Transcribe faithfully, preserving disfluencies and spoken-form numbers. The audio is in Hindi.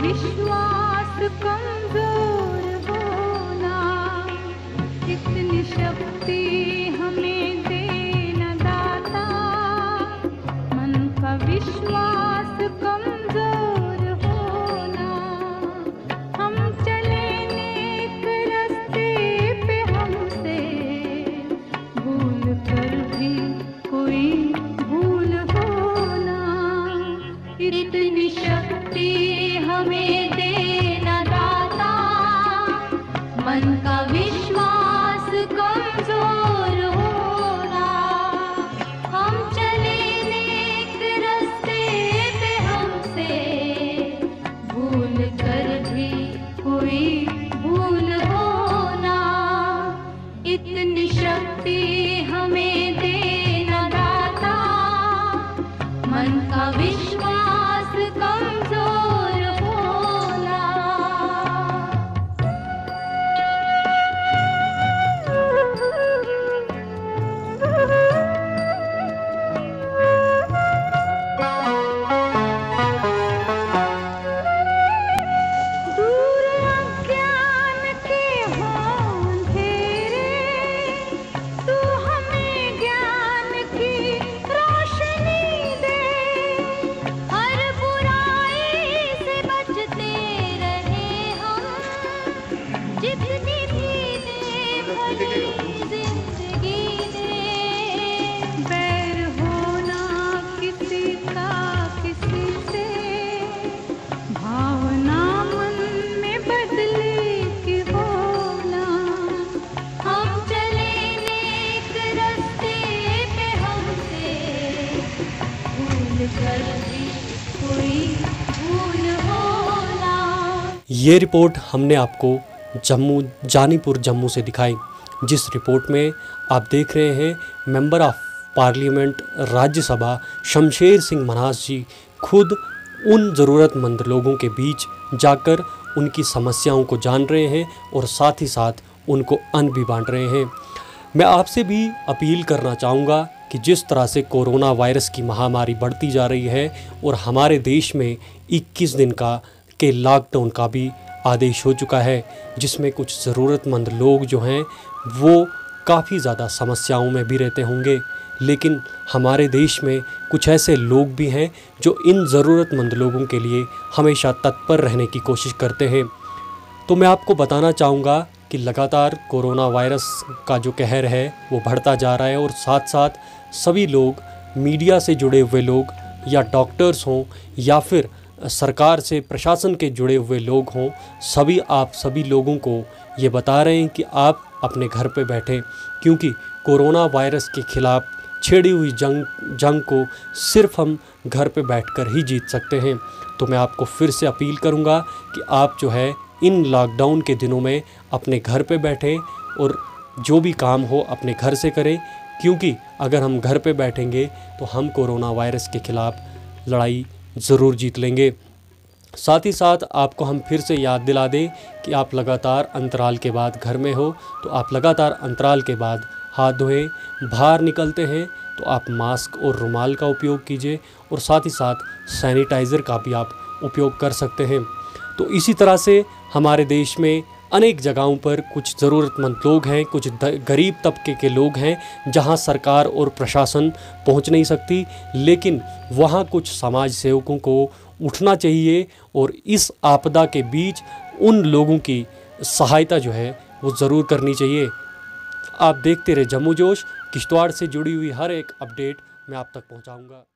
विश्वास कमजोर होना, इतनी शक्ति हमें देना दाता। मन का विश्वास कमजोर होना, हम चले नेक रास्ते पे, हमसे भूल कर भी कोई भूल होना, इतनी शक्ति हमें देना दाता। मन का विश्वास कमजोर होना, हम चले नेक रास्ते पे, हमसे भूल कर भी कोई भूल होना, इतनी शक्ति हमें देना दाता। मन का विश्वास कमजोर होना। दूर अज्ञान के हों अंधेरे, तू हमें ज्ञान की रोशनी दे। हर बुराई से बचते रहे हम, जितनी भी दे भली जिंदगी दे। बैर होना किसी का किसी से, भावना मन में बदले की होना, हम चले नेक रास्ते पे, हमसे भूल कर भी कोई भूल होना। ये रिपोर्ट हमने आपको जम्मू जानीपुर जम्मू से दिखाई, जिस रिपोर्ट में आप देख रहे हैं member of parliament Rajya Sabha Shamsher Singh Manhas ji खुद उन ज़रूरतमंद लोगों के बीच जाकर उनकी समस्याओं को जान रहे हैं और साथ ही साथ उनको अन्न भी बांट रहे हैं। मैं आपसे भी अपील करना चाहूँगा कि जिस तरह से कोरोना वायरस की महामारी बढ़ती जा रही है और हमारे देश में इक्कीस दिन का के लॉकडाउन का भी आदेश हो चुका है, जिसमें कुछ ज़रूरतमंद लोग जो हैं वो काफ़ी ज़्यादा समस्याओं में भी रहते होंगे, लेकिन हमारे देश में कुछ ऐसे लोग भी हैं जो इन ज़रूरतमंद लोगों के लिए हमेशा तत्पर रहने की कोशिश करते हैं। तो मैं आपको बताना चाहूँगा कि लगातार कोरोना वायरस का जो कहर है वो बढ़ता जा रहा है और साथ साथ सभी लोग, मीडिया से जुड़े हुए लोग या डॉक्टर्स हों या फिर सरकार से प्रशासन के जुड़े हुए लोग हों, सभी आप सभी लोगों को ये बता रहे हैं कि आप अपने घर पे बैठें, क्योंकि कोरोना वायरस के ख़िलाफ़ छिड़ी हुई जंग जंग को सिर्फ हम घर पे बैठकर ही जीत सकते हैं। तो मैं आपको फिर से अपील करूंगा कि आप जो है इन लॉकडाउन के दिनों में अपने घर पे बैठें और जो भी काम हो अपने घर से करें, क्योंकि अगर हम घर पे बैठेंगे तो हम कोरोना वायरस के ख़िलाफ़ लड़ाई ज़रूर जीत लेंगे। साथ ही साथ आपको हम फिर से याद दिला दें कि आप लगातार अंतराल के बाद घर में हो तो आप लगातार अंतराल के बाद हाथ धोएं, बाहर निकलते हैं तो आप मास्क और रुमाल का उपयोग कीजिए और साथ ही साथ सैनिटाइज़र का भी आप उपयोग कर सकते हैं। तो इसी तरह से हमारे देश में अनेक जगहों पर कुछ ज़रूरतमंद लोग हैं, कुछ गरीब तबके के लोग हैं जहां सरकार और प्रशासन पहुंच नहीं सकती, लेकिन वहां कुछ समाज सेवकों को उठना चाहिए और इस आपदा के बीच उन लोगों की सहायता जो है वो ज़रूर करनी चाहिए। आप देखते रहे जम्मू जोश, किश्तवाड़ से जुड़ी हुई हर एक अपडेट मैं आप तक पहुंचाऊंगा।